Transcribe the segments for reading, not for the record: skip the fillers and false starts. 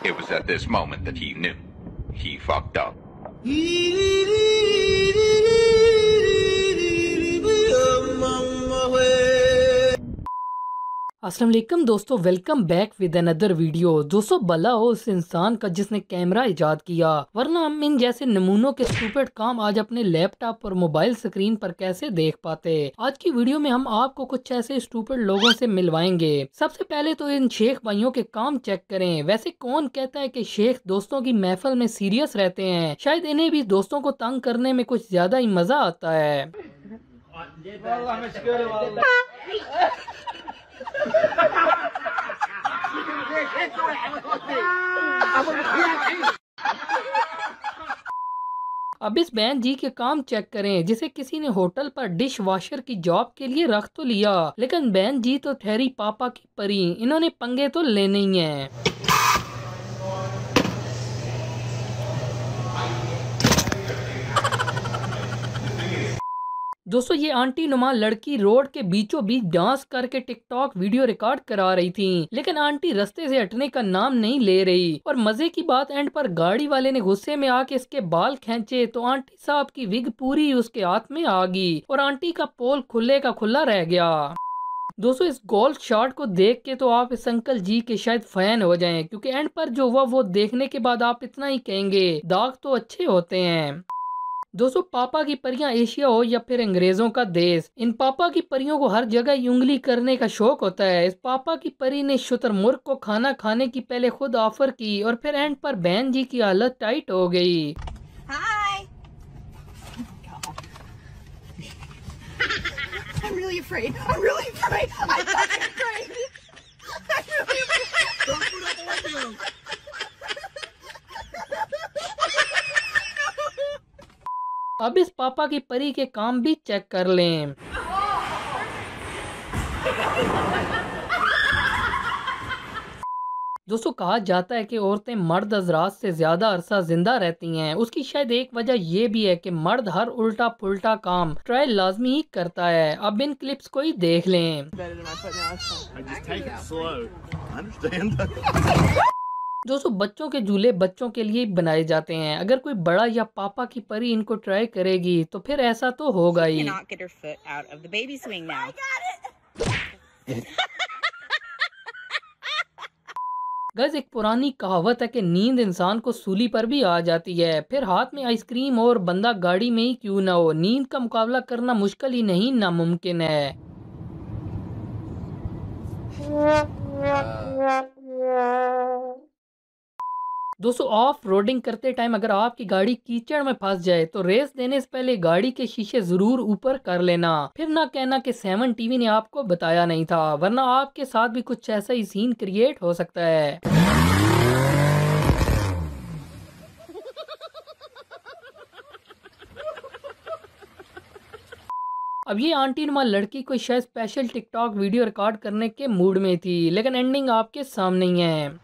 It was at this moment that he knew. He fucked up. अस्सलाम वालेकुम दोस्तों, welcome back with another video. दोस्तों, भला हो उस इंसान का जिसने कैमरा इजाद किया, वरना हम इन जैसे नमूनों के स्टूपिड काम आज अपने लैपटॉप और मोबाइल स्क्रीन पर कैसे देख पाते। आज की वीडियो में हम आपको कुछ ऐसे स्टूपिड लोगों से मिलवाएंगे। सबसे पहले तो इन शेख भाइयों के काम चेक करें। वैसे कौन कहता है कि शेख दोस्तों की महफिल में सीरियस रहते हैं? शायद इन्हें भी दोस्तों को तंग करने में कुछ ज्यादा ही मजा आता है। अब इस बहन जी के काम चेक करें, जिसे किसी ने होटल पर डिश वॉशर की जॉब के लिए रख तो लिया, लेकिन बहन जी तो ठहरी पापा की परी। इन्होंने पंगे तो लेने ही हैं। दोस्तों, ये आंटी नुमा लड़की रोड के बीचों बीच डांस करके टिकटॉक वीडियो रिकॉर्ड करा रही थी, लेकिन आंटी रास्ते से हटने का नाम नहीं ले रही। और मजे की बात, एंड पर गाड़ी वाले ने गुस्से में आके इसके बाल खींचे तो आंटी साहब की विग पूरी उसके हाथ में आ गई और आंटी का पोल खुले का खुला रह गया। दोस्तों, इस गोल्फ शॉट को देख के तो आप इस अंकल जी के शायद फैन हो जाएं, क्योंकि एंड पर जो हुआ वो देखने के बाद आप इतना ही कहेंगे, दाग तो अच्छे होते हैं। दोस्तों, पापा की परियां एशिया हो या फिर अंग्रेजों का देश, इन पापा की परियों को हर जगह उंगली करने का शौक होता है। इस पापा की परी ने शुतुरमुर्ग को खाना खाने की पहले खुद ऑफर की और फिर एंड पर बहन जी की हालत टाइट हो गई। Hi. I'm really afraid. I'm really afraid. I'm fucking afraid. I'm really afraid. Don't put up a window. अब इस पापा की परी के काम भी चेक कर लें। दोस्तों, कहा जाता है कि औरतें मर्द हजरात से ज्यादा अरसा जिंदा रहती हैं। उसकी शायद एक वजह ये भी है कि मर्द हर उल्टा पुल्टा काम ट्राई लाजमी ही करता है। अब इन क्लिप्स को ही देख लें। दोस्तों, बच्चों के झूले बच्चों के लिए बनाए जाते हैं। अगर कोई बड़ा या पापा की परी इनको ट्राई करेगी तो फिर ऐसा तो होगा ही। गाइस, एक पुरानी कहावत है कि नींद इंसान को सूली पर भी आ जाती है, फिर हाथ में आइसक्रीम और बंदा गाड़ी में ही क्यों ना हो। नींद का मुकाबला करना मुश्किल ही नहीं, नामुमकिन है। दोस्तों, ऑफ रोडिंग करते टाइम अगर आपकी गाड़ी कीचड़ में फंस जाए तो रेस देने से पहले गाड़ी के शीशे जरूर ऊपर कर लेना। फिर ना कहना कि 7 टीवी ने आपको बताया नहीं था, वरना आपके साथ भी कुछ ऐसा ही सीन क्रिएट हो सकता है। अब ये आंटी नुमा लड़की कोई शायद स्पेशल टिकटॉक वीडियो रिकॉर्ड करने के मूड में थी, लेकिन एंडिंग आपके सामने ही है।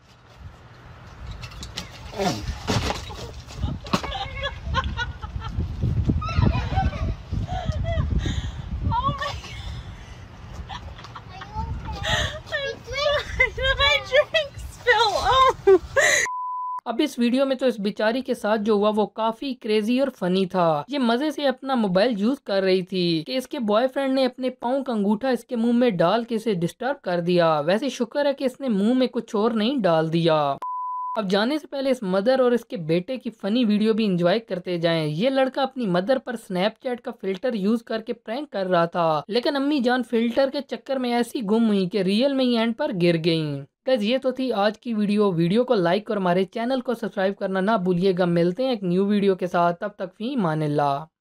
अब इस वीडियो में तो इस बेचारी के साथ जो हुआ वो काफी क्रेजी और फनी था। ये मजे से अपना मोबाइल यूज कर रही थी कि इसके बॉयफ्रेंड ने अपने पाँव का अंगूठा इसके मुंह में डाल के इसे डिस्टर्ब कर दिया। वैसे शुक्र है कि इसने मुंह में कुछ और नहीं डाल दिया। अब जाने से पहले इस मदर और इसके बेटे की फनी वीडियो भी एंजॉय करते जाएं। ये लड़का अपनी मदर पर स्नैपचैट का फिल्टर यूज करके प्रैंक कर रहा था, लेकिन अम्मी जान फिल्टर के चक्कर में ऐसी गुम हुई कि रियल में ही एंड पर गिर गईं। गाइस, ये तो थी आज की वीडियो को लाइक और हमारे चैनल को सब्सक्राइब करना ना भूलिएगा। मिलते हैं एक न्यू वीडियो के साथ, तब तक फी अमानिल्लाह।